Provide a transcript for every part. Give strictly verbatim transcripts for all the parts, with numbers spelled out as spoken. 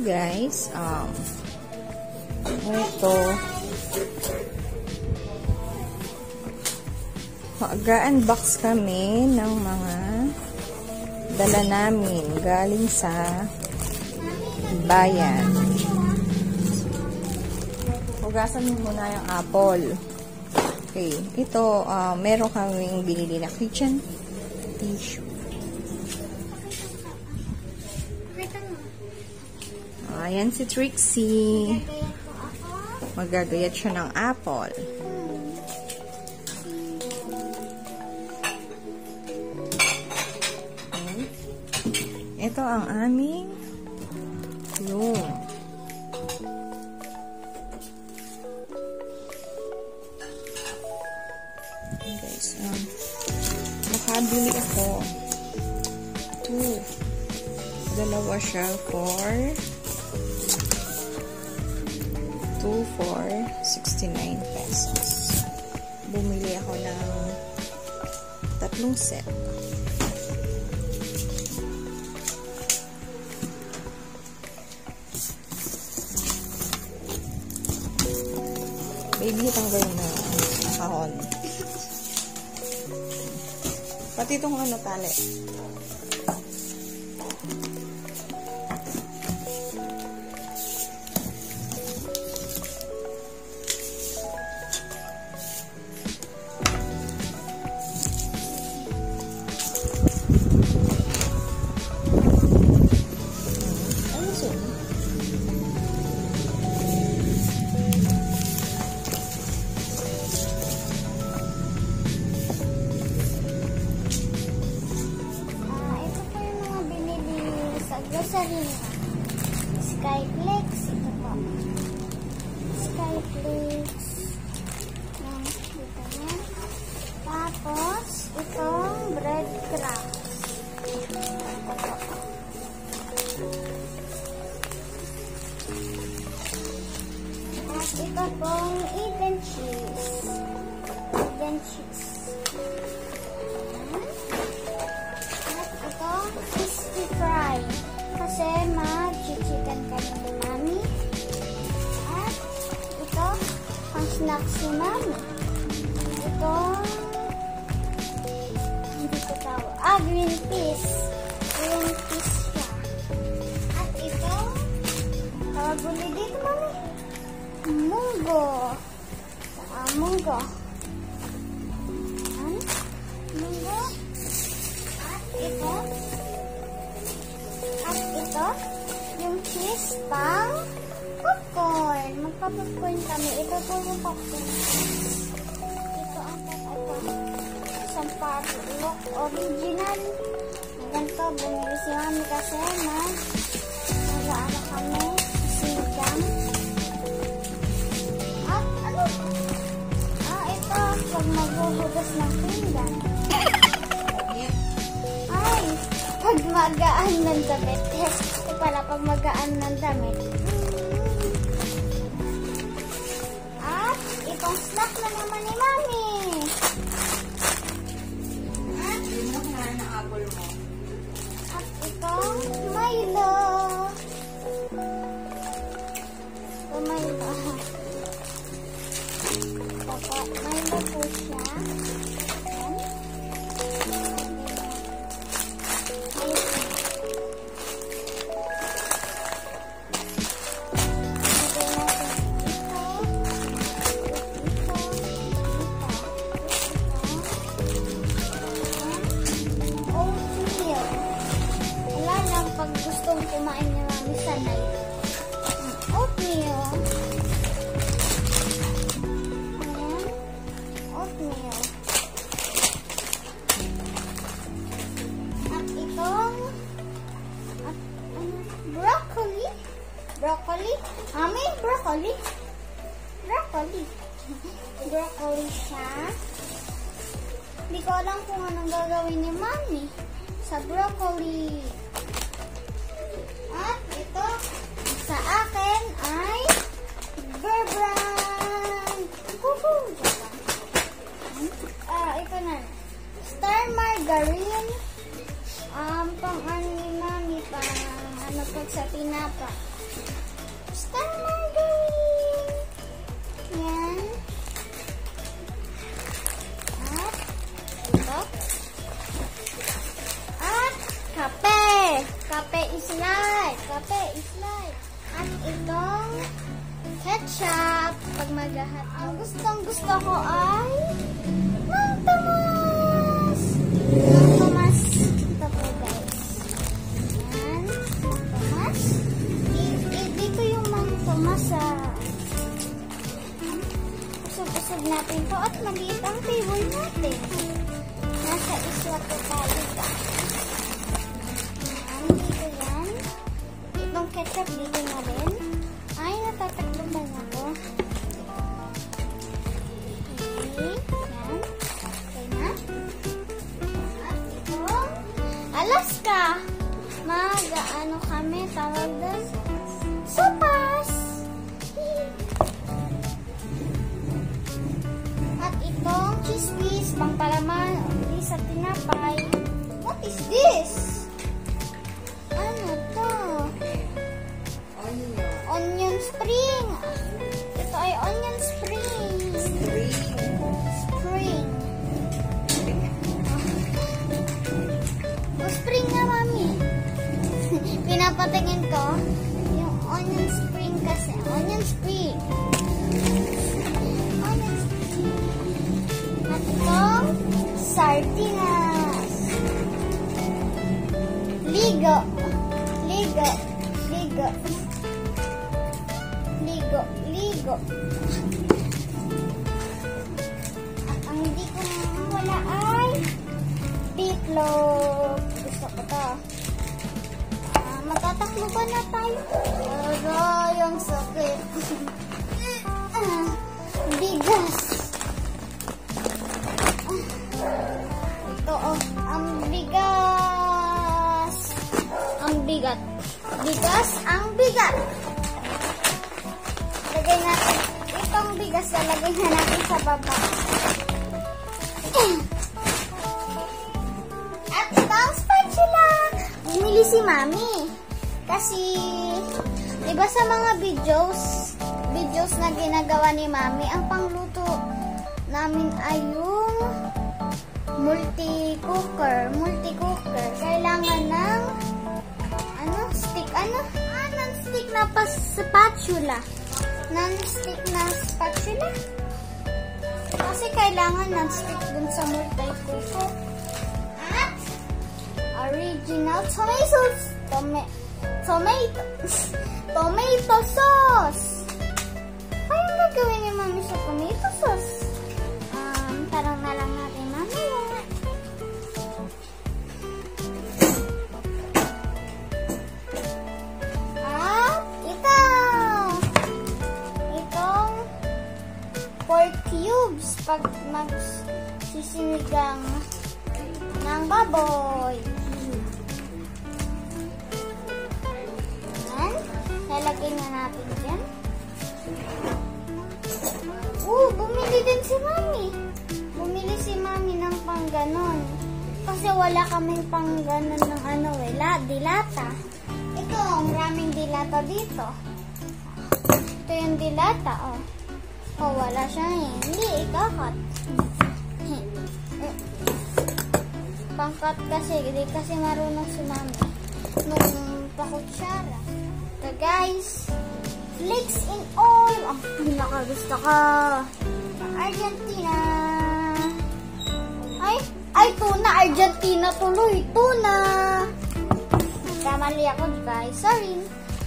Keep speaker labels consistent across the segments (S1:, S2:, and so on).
S1: guys, um, ito, mag-unbox kami ng mga dala namin galing sa bayan. Hugasan mo muna yung apple. Okay, ito, uh, meron kaming binili na kitchen tissue. Ayan si Trixie. Magagayat siya ng apple. Okay. Ito ang aming room. Okay guys, um, nakabili ako. Two. Dalawa siya for two for sixty-nine pesos. Bumili ako ng tatlong set. Baby, tanggal na kahon. Pati itong ano, tali.
S2: Skyflex, ito po. Skyflex. Yan, dito na. Tapos, itong breadcrumbs. Ito po. At ito pong Eden cheese. Eden cheese. At itong crispy fry. Kasi mag-chicken kami ni Mami. At ito, ang snacks ni Mami. Ito, hindi ko tawag. Ah, green peas. Green peas siya. At ito, tawag ulit dito, Mami. Munggo. Ah, munggo. Ayan. Munggo. At ito, At ito, yung cheese pang popcorn. Magpa-popcorn kami. Ito po yung popcorn. Ito ang popcorn. Isang padlock original. Ganito, bumili si Mami kasi na nag-aano kami. Sinigang. At ano? Ah, ito. Pag maghuhugas ng pinggan. Ay! Pag magaan ng damit. Ito pala, pag magaan ng damit. At itong snack na naman ni Mami. At itong na apple mo. At itong Milo. Ito Milo. Ito Milo po siya. Kumain ni Mami sa night. Oatmeal. Ayan. Oatmeal. At itong at, ano, broccoli. Broccoli. Mami, broccoli. Broccoli. Broccoli siya. Hindi ko alam kung anong gagawin ni Mami sa broccoli. At ito, sa akin ay Bear Brand. Woohoo! Ah, ito na. Star Margarine. Um, pang ano ni Mami, pang ano po sa tinapa. Ito ang margarine. Yan. At ito. At kape. Kape is life. Kape is life. At itong ketchup. Pag maghahat. Ang gustong gusto ko ay Mang Tomas. Mang Tomas. Ito po guys. Yan. Mang Tomas. Dito yung Mang Tomas sa usog-usog natin to at maliit ang table natin. Nasa isla po tayo guys. Yan. Dito yan. Itong ketchup dito na rin. Ay, natatakluban ako. Okay. Yan. Okay na. At ito, Alaska. Mag-ano kami, tawag doon? Sopas! At itong cheese whiz, pang palaman, hindi sa tinapay. What is this? Ano to? Onion spring. Ito ay onion spring. Spring. O spring na, mami. Pinapatingin ko yung onion spring kasi. Onion spring. Onion spring. At itong sardinas. Ligo. Ligo. Ligo. Ligo, ligo. At ang hindi ko wala ay beetroot. Gusto ko to. Uh, Matatakbo ba na tayo? Aray, ang sakit. uh, bigas. Uh, ito oh, ang bigas. Ang bigat. Bigas, ang bigat. Lagay natin itong bigas, lalagay na natin sa baba. At itong spatula. Bumili si Mami. Kasi, diba sa mga videos, videos na ginagawa ni Mami, ang pangluto namin ay yung multi-cooker. Multi-cooker. Kailangan ng, ano, stick, ano? Ah, non-stick na pa spatula. Non-stick na spatula. Kasi kailangan non-stick dun sa multi-cooker. At original tomato sauce. Tome tomato. Tomato sauce. Ano gagawin ni Mami sa tomato sauce? Um, tarang na lang natin mamaya. Cubes pag magsisinigang ng baboy. Yan. Lalagay na natin dyan. Uh, bumili din si Mami. Bumili si Mami ng pang ganon. Kasi wala kaming pang ganon ng ano eh, la, dilata. Ito, maraming dilata dito. Ito yung dilata, oh. Oh, wala siya eh. Hindi, ikakat. Pangkat kasi, hindi kasi marunong si Mami nung pakutsara. So guys, flakes in oil. Oh, pinakagusto ka. Argentina. Ay, ay, tuna. Argentina tuloy. Tuna. Kamali ako, guys. Sorry.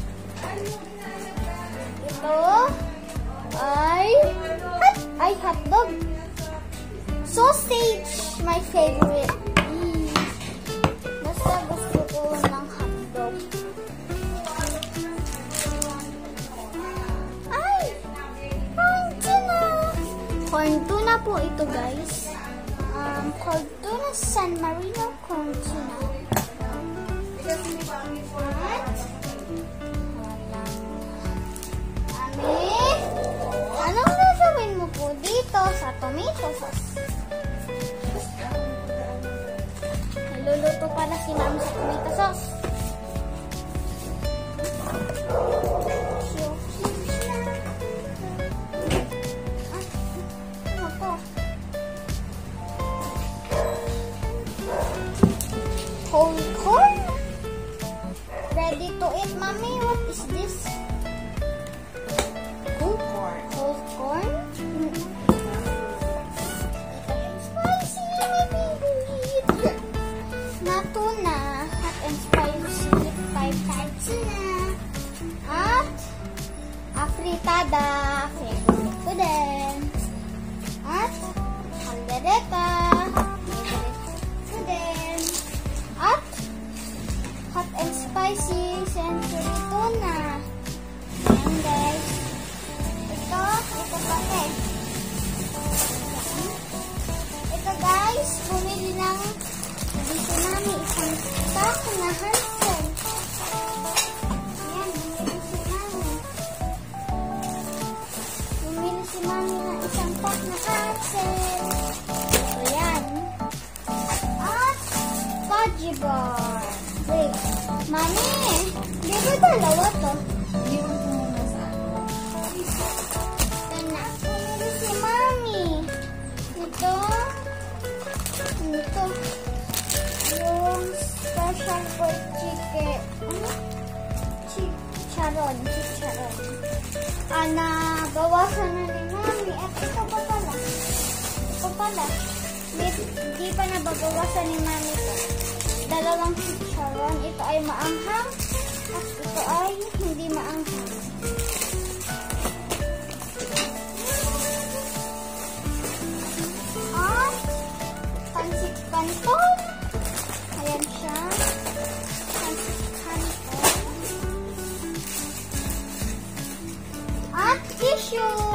S2: Ito ay hot, ay hotdog. Sausage, my favorite. Mm. Basta gusto ko ng hotdog. Ay, corn tuna. Corn tuna po ito, guys. Um, corn tuna San Marino corn tuna. At anong gagawin mo po dito sa tomato sauce? Naluluto pala si Mami sa tomato sauce. whole corn. Ready to eat, mommy. What is this?
S1: Whole corn.
S2: Whole corn? Mm. Spicy, my favorite. Na tuna. Hot and spicy. Five types na. At afritada. Favorite ko din. At caldereta. Favorite ko din. At hot and spicy century tuna. Ayan guys. Ito, ito pa rin. Ito guys, bumili ng dito namin isang stock na Hansen. Ayan, bumili si mami. Bumili si mami ng isang pack na Hansen. So yan. At fudgy bar. Wait, mami, di ba dalawa to?
S1: Iwan ko muna sa ano.
S2: Ito na. Bumili si mami. Ito. Ito. Yung special for chicken. Ano? Chicharon. Chicharon. Ah, nabawasan na ni mami. At ito pa pala. Ito pala. Di, di pa nababawasan ni mami ito. Dalawang chicharon. Ito ay maanghang. At ito ay hindi maanghang. At pansit canton. Ayan siya. Pansit canton. At tissue.